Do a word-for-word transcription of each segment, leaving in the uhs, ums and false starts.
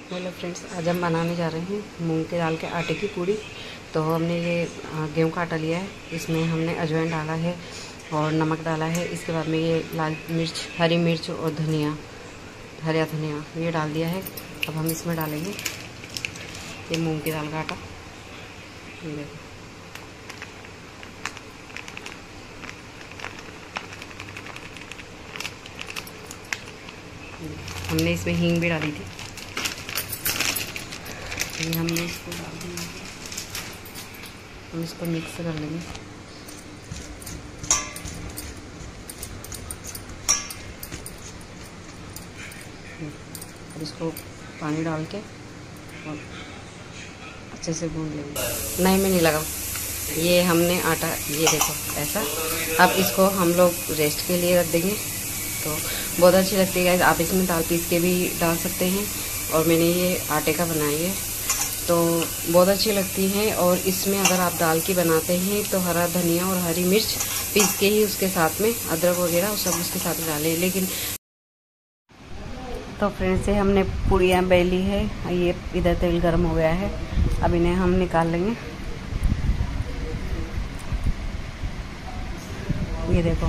Hello friends, आज हम बनाने जा रहे हैं मूंग के दाल के आटे की पूड़ी। तो हमने ये गेहूं का आटा लिया है, इसमें हमने अजवाइन डाला है और नमक डाला है। इसके बाद में ये लाल मिर्च, हरी मिर्च और धनिया, हरा धनिया ये डाल दिया है। अब हम इसमें डालेंगे ये मूंग की दाल का आटा। ये देखो, हमने इसमें हींग भी डाली थी। ये हमने इसको डाल दिया, हम इसको मिक्स कर लेंगे। और इसको पानी डाल के और अच्छे से गूंद लेंगे। नहीं, मैं नहीं लगा। ये हमने आटा, ये देखो ऐसा। अब इसको हम लोग रेस्ट के लिए रख देंगे। तो बहुत अच्छी लगती है। आप इसमें दाल पीस के भी डाल सकते हैं, और मैंने ये आटे का बनाई है तो बहुत अच्छी लगती है। और इसमें अगर आप दाल की बनाते हैं तो हरा धनिया और हरी मिर्च पीस के ही उसके साथ में, अदरक वगैरह सब उसके साथ डालें। लेकिन तो फ्रेंड्स, से हमने पूड़ियाँ बेली है। ये इधर तेल गर्म हो गया है, अब इन्हें हम निकाल लेंगे। ये देखो,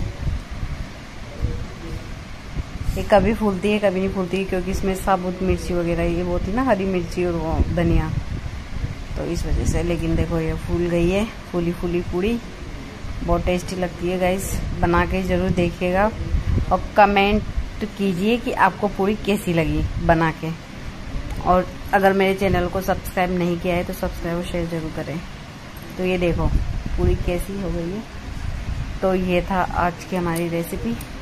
ये कभी फूलती है कभी नहीं फूलती है, क्योंकि इसमें साबुत मिर्ची वगैरह ये वो थी ना, हरी मिर्ची और वो धनिया, तो इस वजह से। लेकिन देखो ये फूल गई है, फूली फूली पूड़ी बहुत टेस्टी लगती है। गाइस, बना के ज़रूर देखिएगा और कमेंट कीजिए कि आपको पूड़ी कैसी लगी बना के। और अगर मेरे चैनल को सब्सक्राइब नहीं किया है तो सब्सक्राइब और शेयर ज़रूर करें। तो ये देखो पूड़ी कैसी हो गई है। तो ये था आज की हमारी रेसिपी।